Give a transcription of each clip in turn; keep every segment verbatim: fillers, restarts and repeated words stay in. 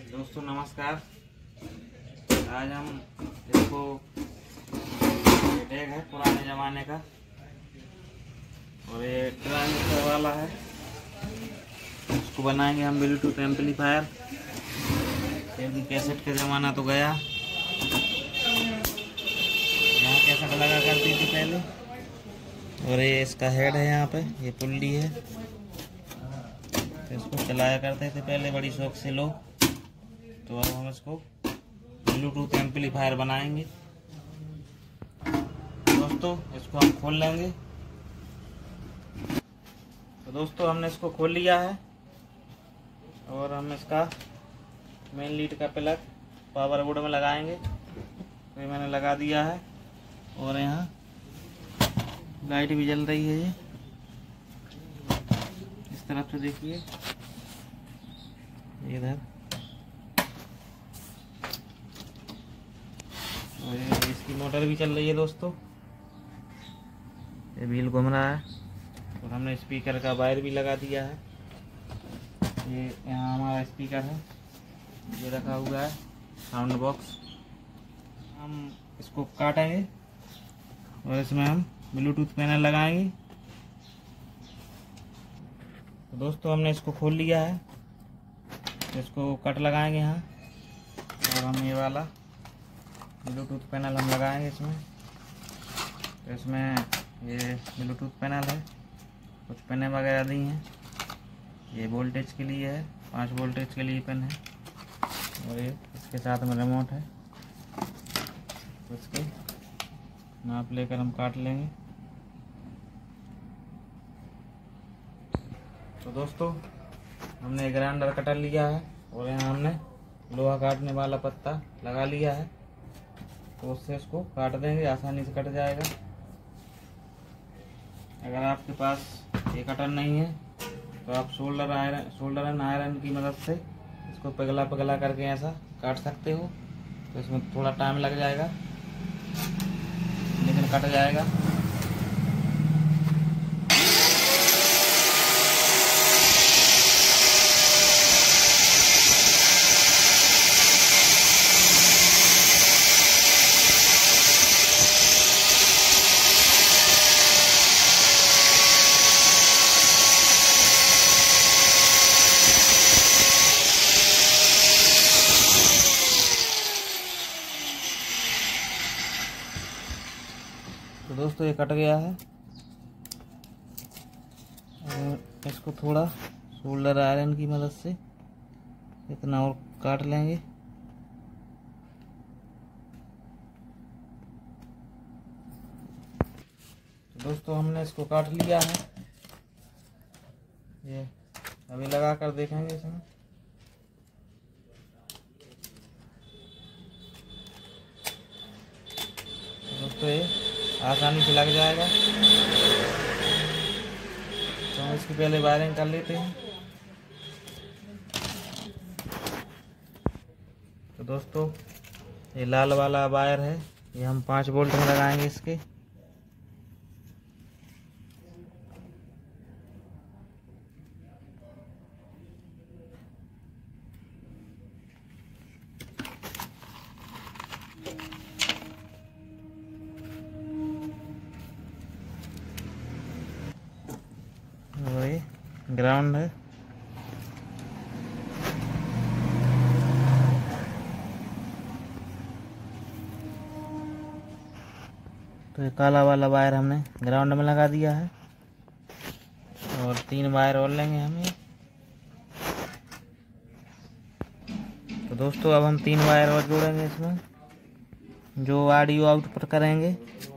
दोस्तों नमस्कार। आज हम इसको टैग है पुराने ज़माने का और ये ट्रांजिस्टर वाला है। इसको बनाएंगे हम ब्लूटूथ एम्पलीफायर, क्योंकि कैसेट का ज़माना तो गया। यहाँ कैसेट लगा करती थी पहले, और ये इसका हेड है, यहाँ पे ये पुल्ली है, तो इसको चलाया करते थे पहले बड़ी शौक से लोग। तो अब हम इसको ब्लूटूथ एम्पलीफायर बनाएंगे। दोस्तों इसको हम खोल लेंगे। तो दोस्तों हमने इसको खोल लिया है और हम इसका मेन लीड का प्लग पावर बोर्ड में लगाएंगे। तो ये मैंने लगा दिया है और यहाँ लाइट भी जल रही है। ये इस तरफ से देखिए, इधर, और इसकी मोटर भी चल रही है। दोस्तों ये व्हील घूम रहा है और हमने स्पीकर का वायर भी लगा दिया है। ये यहाँ हमारा स्पीकर है, ये रखा हुआ है साउंड बॉक्स। हम इसको काटेंगे और इसमें हम ब्लूटूथ पैनल लगाएंगे। तो दोस्तों हमने इसको खोल लिया है, तो इसको कट लगाएंगे यहाँ, और हम ये वाला ब्लूटूथ पैनल हम लगाएंगे इसमें। तो इसमें ये ब्लूटूथ पैनल है, कुछ पेनें वगैरह दी हैं। ये वोल्टेज के लिए है, पाँच वोल्टेज के लिए पेन है, और ये इसके साथ में रिमोट है। तो इसके नाप लेकर हम काट लेंगे। तो दोस्तों हमने ग्राइंडर कटर लिया है और यहाँ हमने लोहा काटने वाला पत्ता लगा लिया है। तो उससे इसको काट देंगे, आसानी से कट जाएगा। अगर आपके पास ये कटर नहीं है तो आप solder iron solder and iron की मदद से इसको पिघला पिघला करके ऐसा काट सकते हो। तो इसमें थोड़ा टाइम लग जाएगा, लेकिन कट जाएगा। तो दोस्तों ये कट गया है और इसको थोड़ा सोल्डर आयरन की मदद से इतना और काट लेंगे। तो दोस्तों हमने इसको काट लिया है, ये अभी लगा कर देखेंगे इसमें। तो दोस्तों ये आसानी से लग जाएगा। तो हम इसकी पहले वायरिंग कर लेते हैं। तो दोस्तों ये लाल वाला वायर है, ये हम पाँच वोल्ट में लगाएंगे इसके। वही ग्राउंड है। तो ये काला वाला वायर हमने ग्राउंड में लगा दिया है और तीन वायर और लेंगे हम ये। तो दोस्तों अब हम तीन वायर और जोड़ेंगे इसमें, जो ऑडियो आउटपुट करेंगे।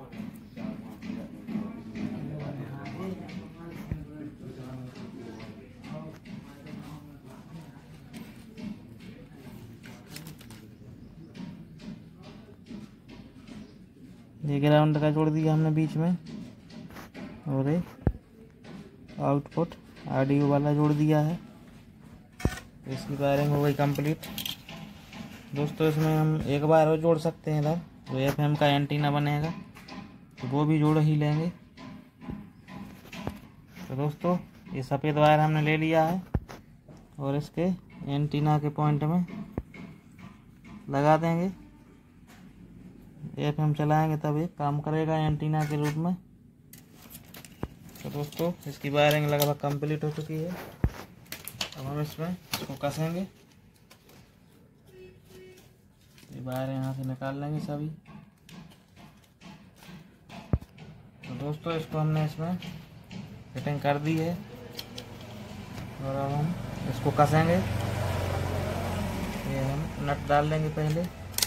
ये ग्राउंड का जोड़ दिया हमने बीच में, और ये आउटपुट ऑडियो वाला जोड़ दिया है। इसकी वायरिंग हो गई कंप्लीट। दोस्तों इसमें हम एक वायर और जोड़ सकते हैं इधर, तो एफएम का एंटीना बनेगा, तो वो भी जोड़ ही लेंगे। तो दोस्तों ये सफ़ेद वायर हमने ले लिया है और इसके एंटीना के पॉइंट में लगा देंगे। एफ एम चलाएंगे तब ये काम करेगा एंटीना के रूप में। तो दोस्तों इसकी वायरिंग लगभग कंप्लीट हो चुकी है। अब हम इसमें इसको कसेंगे। ये वायर यहाँ से निकाल लेंगे सभी। तो दोस्तों इसको हमने इसमें फिटिंग कर दी है और अब हम इसको कसेंगे। ये हम नट डाल देंगे पहले।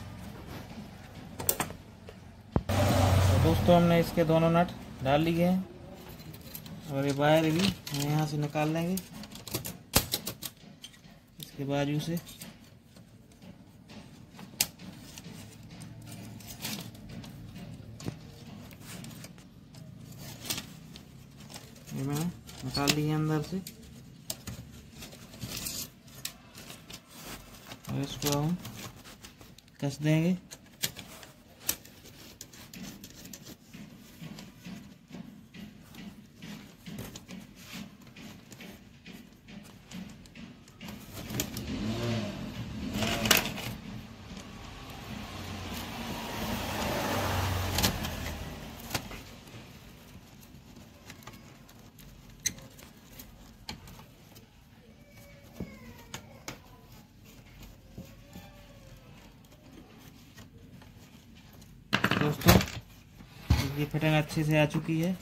तो दोस्तों हमने इसके दोनों नट डाल लिए हैं और ये वायर भी हम यहाँ से निकाल लेंगे इसके बाजू से। ये मैंने निकाल ली है अंदर से और इसको हम कस देंगे। दोस्तों ये फिटिंग अच्छे से आ चुकी है।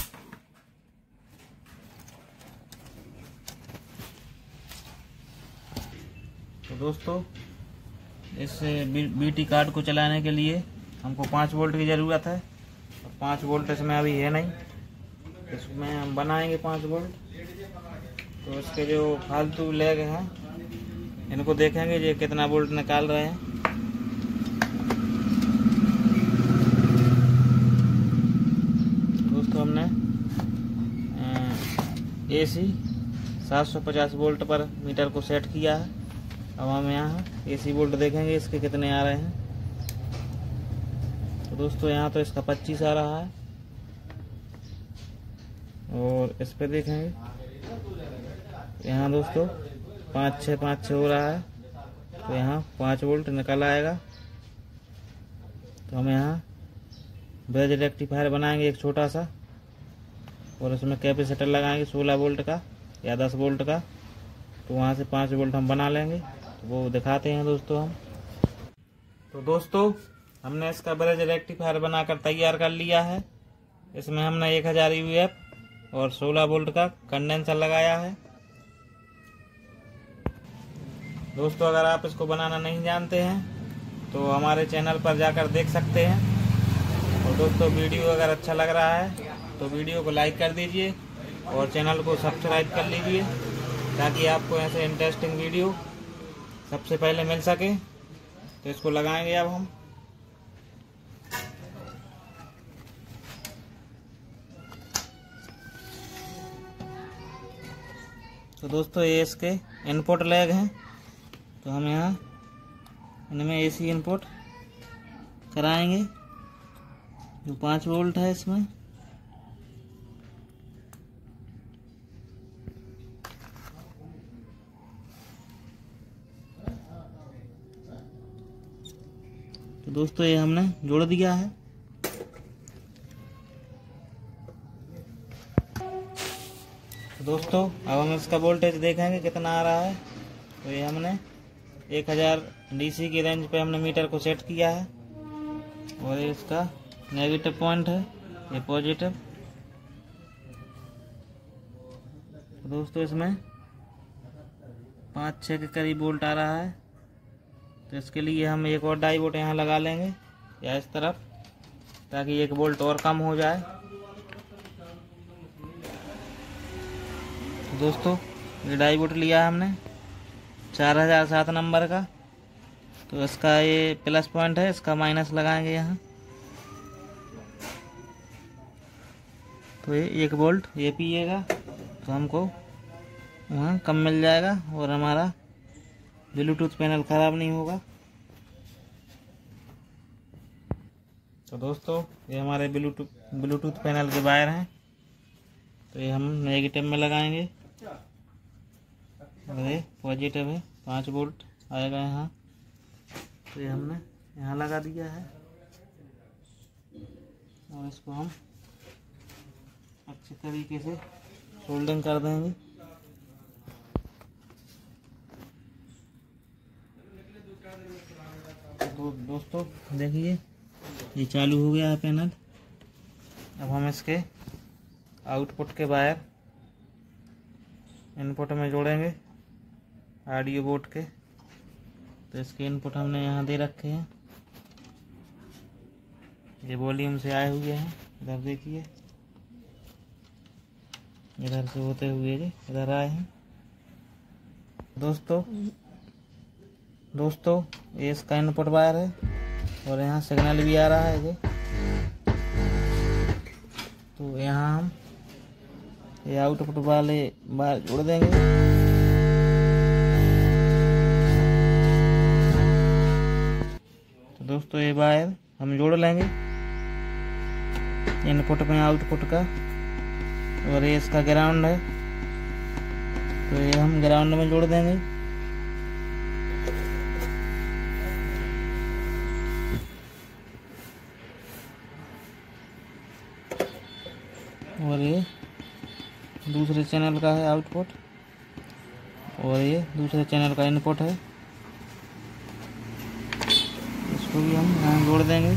तो दोस्तों इस बीटी कार्ड को चलाने के लिए हमको पाँच वोल्ट की ज़रूरत है और पाँच वोल्ट इसमें अभी है नहीं। इसमें हम बनाएंगे पाँच वोल्ट। तो इसके जो फालतू लेग हैं इनको देखेंगे ये कितना वोल्ट निकाल रहे हैं। दोस्तों हमने एसी सात सौ पचास वोल्ट पर मीटर को सेट किया है। अब हम यहाँ एसी वोल्ट देखेंगे इसके कितने आ रहे हैं। तो दोस्तों यहाँ तो इसका पच्चीस आ रहा है और इस पे देखेंगे यहाँ दोस्तों पाँच छः पाँच छः हो रहा है। तो यहाँ पाँच वोल्ट निकल आएगा। तो हम यहाँ ब्रिज रेक्टिफायर बनाएंगे एक छोटा सा और उसमें कैपेसिटर लगाएंगे सोलह वोल्ट का या दस वोल्ट का। तो वहाँ से पाँच वोल्ट हम बना लेंगे। तो वो दिखाते हैं दोस्तों हम। तो दोस्तों हमने इसका ब्रिज रेक्टिफायर बनाकर तैयार कर लिया है। इसमें हमने एक हज़ार यू एफ और सोलह वोल्ट का कंडेंसर लगाया है। दोस्तों अगर आप इसको बनाना नहीं जानते हैं तो हमारे चैनल पर जाकर देख सकते हैं। और दोस्तों वीडियो अगर अच्छा लग रहा है तो वीडियो को लाइक कर दीजिए और चैनल को सब्सक्राइब कर लीजिए ताकि आपको ऐसे इंटरेस्टिंग वीडियो सबसे पहले मिल सके। तो इसको लगाएंगे अब हम। तो दोस्तों ये इसके इनपुट लेग हैं। तो हम यहाँ इनमें एसी इनपुट कराएंगे जो पाँच वोल्ट है इसमें। तो दोस्तों ये हमने जोड़ दिया है। तो दोस्तों अब हम इसका वोल्टेज देखेंगे कितना आ रहा है। तो ये हमने एक हज़ार डीसी की रेंज पे हमने मीटर को सेट किया है और ये इसका नेगेटिव पॉइंट है, ये पॉजिटिव। तो दोस्तों इसमें पाँच छः के करीब वोल्ट आ रहा है। तो इसके लिए हम एक और डाई वोल्ट यहाँ लगा लेंगे या इस तरफ ताकि एक वोल्ट और कम हो जाए। तो दोस्तों ये डाई वोल्ट लिया है हमने चार हज़ार सात नंबर का। तो इसका ये प्लस पॉइंट है, इसका माइनस लगाएंगे यहाँ। तो ये एक वोल्ट ये पिएगा तो हमको वहाँ कम मिल जाएगा और हमारा ब्लूटूथ पैनल ख़राब नहीं होगा। तो दोस्तों ये हमारे ब्लूटूथ ब्लूटूथ पैनल के वायर हैं। तो ये हम नेगेटिव में लगाएंगे और ये पॉजिटिव है, पाँच वोल्ट आएगा यहाँ। तो ये हमने यहाँ लगा दिया है और इसको हम अच्छे तरीके से सोल्डिंग कर देंगे। तो दोस्तों देखिए ये चालू हो गया है पैनल। अब हम इसके आउटपुट के वायर इनपुट में जोड़ेंगे ऑडियो बोर्ड के। तो इसके इनपुट हमने यहाँ दे रखे हैं, ये वॉल्यूम से आए हुए हैं। इधर देखिए, इधर से होते हुए ये इधर आए हैं। दोस्तों दोस्तों ये इसका इनपुट वायर है और यहाँ सिग्नल भी आ रहा है ये। तो यहाँ हम ये आउटपुट वाले वायर जोड़ देंगे। तो दोस्तों ये वायर हम जोड़ लेंगे इनपुट में आउटपुट का, और ये इसका ग्राउंड है तो ये हम ग्राउंड में जोड़ देंगे। और ये दूसरे चैनल का है आउटपुट और ये दूसरे चैनल का इनपुट है, इसको भी हम यहाँ जोड़ देंगे।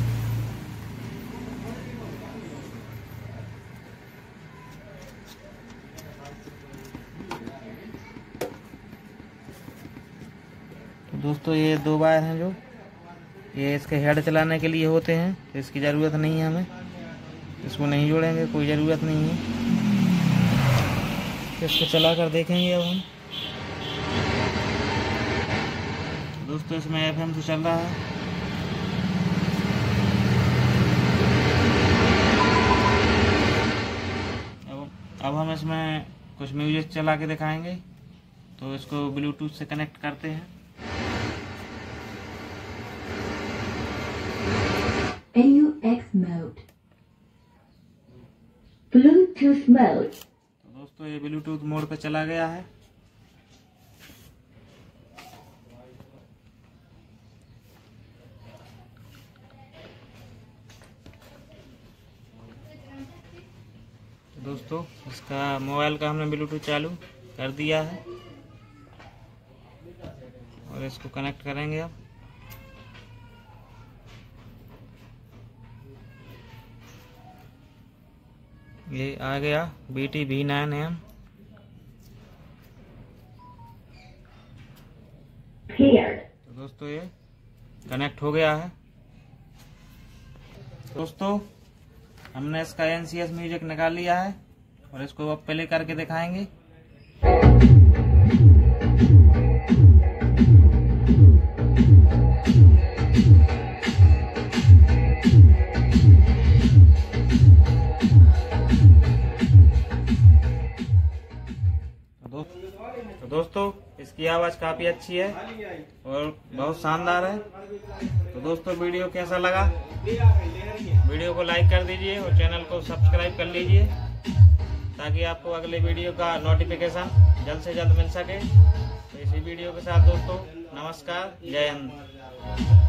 तो दोस्तों ये दो वायर हैं जो ये इसके हेड चलाने के लिए होते हैं, इसकी ज़रूरत नहीं है हमें, इसको नहीं जोड़ेंगे, कोई ज़रूरत नहीं है। इसको चला कर देखेंगे अब हम। दोस्तों इसमें एफ एम से चल रहा है। अब अब हम इसमें कुछ म्यूजिक चला के दिखाएंगे। तो इसको ब्लूटूथ से कनेक्ट करते हैं। A U X mode, Bluetooth mode। तो दोस्तों ये ब्लूटूथ मोड पे चला गया है। तो दोस्तों इसका मोबाइल का हमने ब्लूटूथ चालू कर दिया है और इसको कनेक्ट करेंगे अब। ये आ गया B T V nine M. तो दोस्तों ये कनेक्ट हो गया है। दोस्तों हमने इसका एन सी एस म्यूजिक निकाल लिया है और इसको अब प्ले करके दिखाएंगे। तो दोस्तों इसकी आवाज़ काफ़ी अच्छी है और बहुत शानदार है। तो दोस्तों वीडियो कैसा लगा, वीडियो को लाइक कर दीजिए और चैनल को सब्सक्राइब कर लीजिए ताकि आपको अगले वीडियो का नोटिफिकेशन जल्द से जल्द मिल सके। तो इसी वीडियो के साथ दोस्तों नमस्कार, जय हिंद।